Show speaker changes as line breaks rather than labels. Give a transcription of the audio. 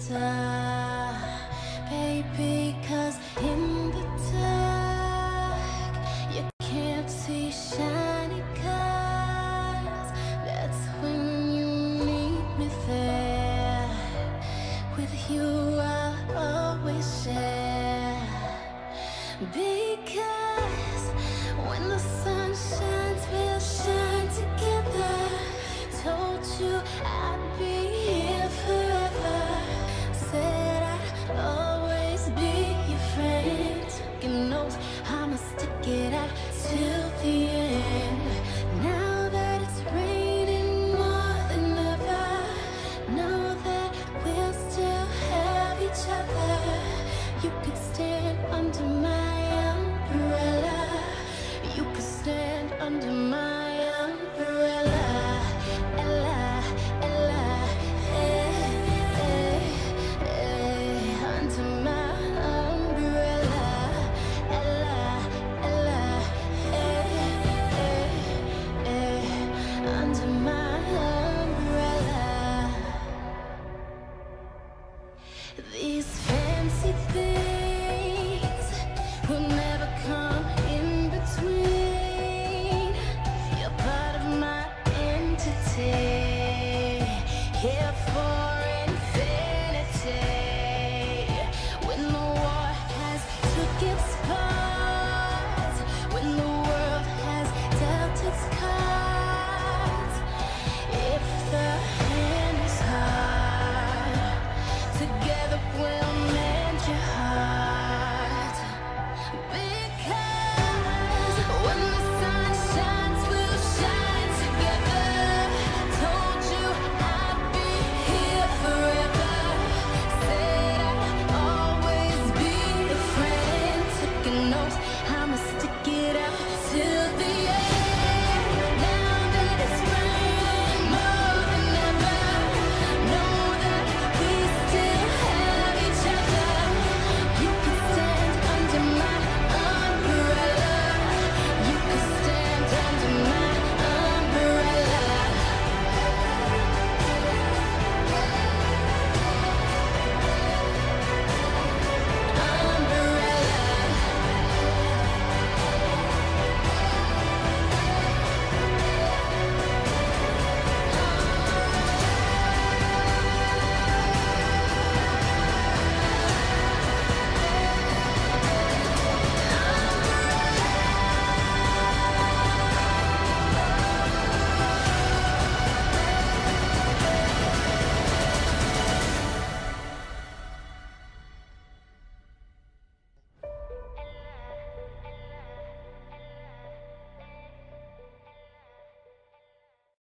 closer, baby, 'cause in the dark you can't see shiny cars. That's when you need me there. With you I'll always share, because when the sun shines we'll shine together. Told you I'd be here forever. Said I'd always be your friend. Taking notes, I'ma stick it out till the end. Now that it's raining more than ever, know that we'll still have each other. You could stand under my umbrella. You could stand under my umbrella. Ella, Ella, under my umbrella. Ella, Ella, under my umbrella.